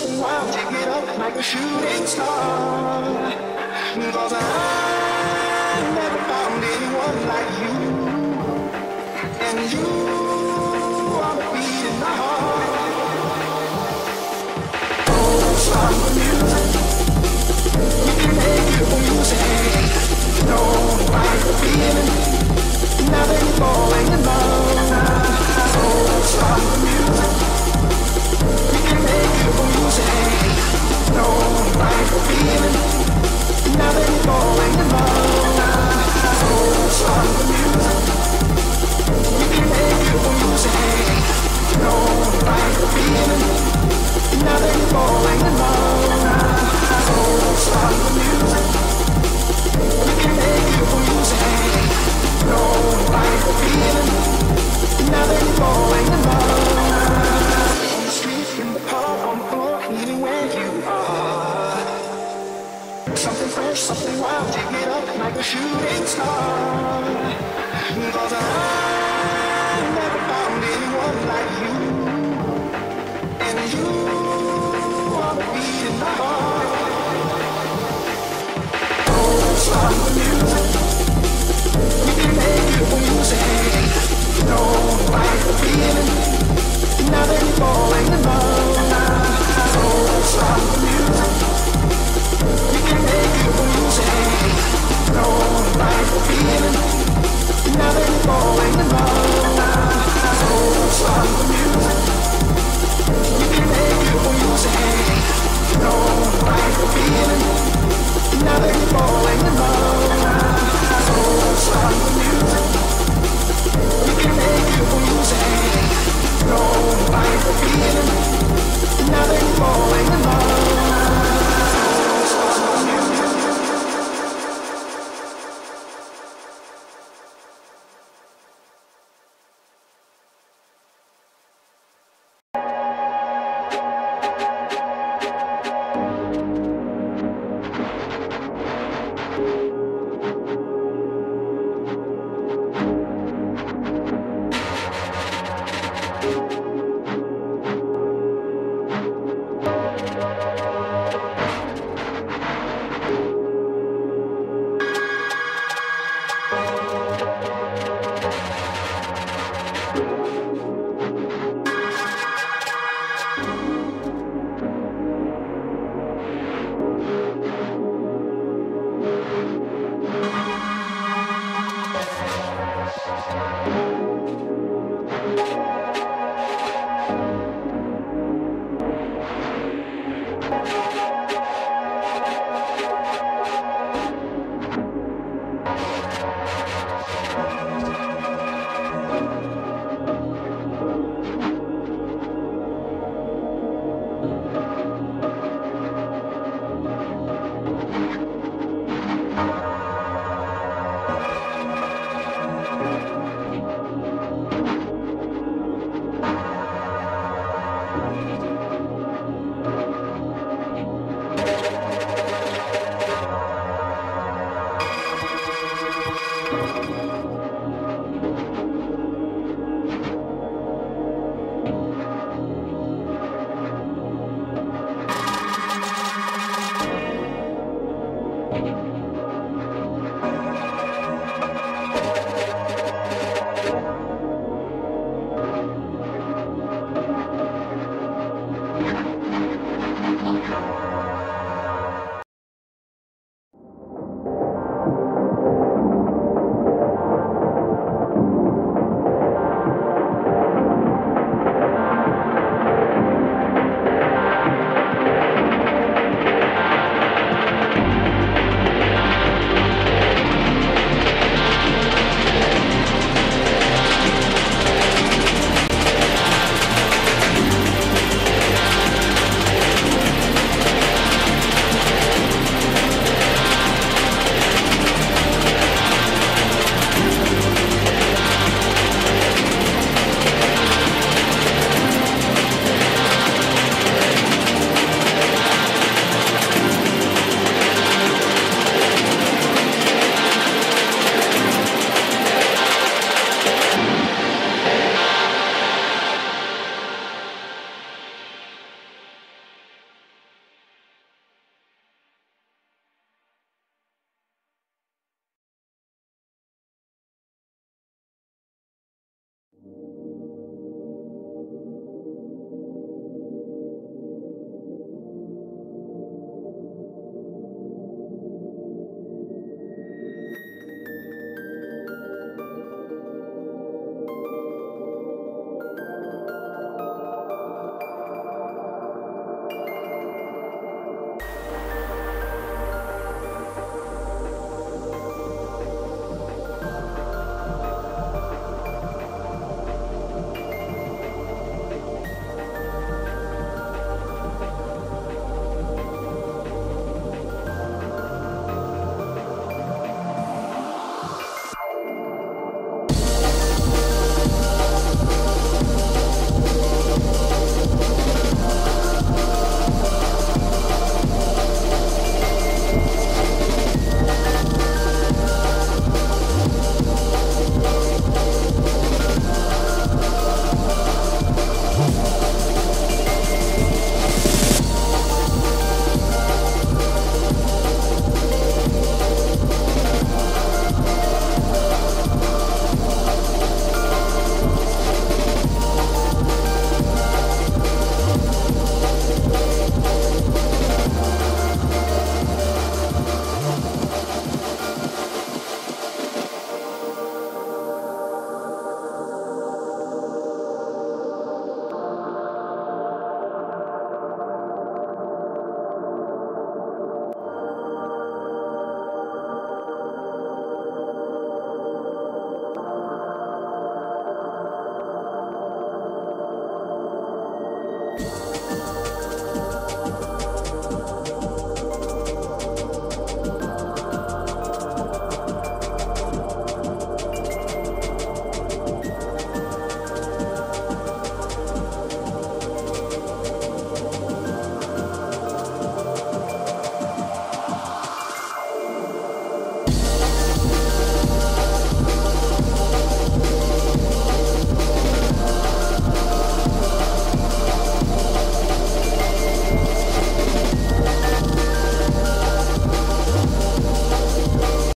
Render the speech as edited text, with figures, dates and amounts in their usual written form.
something wild, take it up like a shooting star. 'Cause I never found anyone like you, and you are the beat in my heart. Oh, start the music, we can make beautiful music. No fight the feeling, now that you're falling in love. Oh, start the music, we can make beautiful music. No fight the feeling, now that you're falling in love. Oh, start the music, we can make beautiful music. No fight the feeling, now that you're falling in love. Oh, start the music, we can make beautiful music. No fight the feeling, now that you're falling in love. On the street, in the park, on the floor, anywhere you are. Something fresh, something wild, take it up like a shooting star. 'Cause I never found anyone like you, and you are the beat in my heart. Oh, start the music, we can make beautiful music. No fight the feeling, now that you're falling in love. Oh, start the music, we can make beautiful music. No fight the feeling, now that you're falling in love. Oh, start the music, we can make beautiful music. No fight the feeling, now that you're falling in love. Oh, start the music, we can make beautiful music. No fight the feeling, now that you're falling in love. Start the music.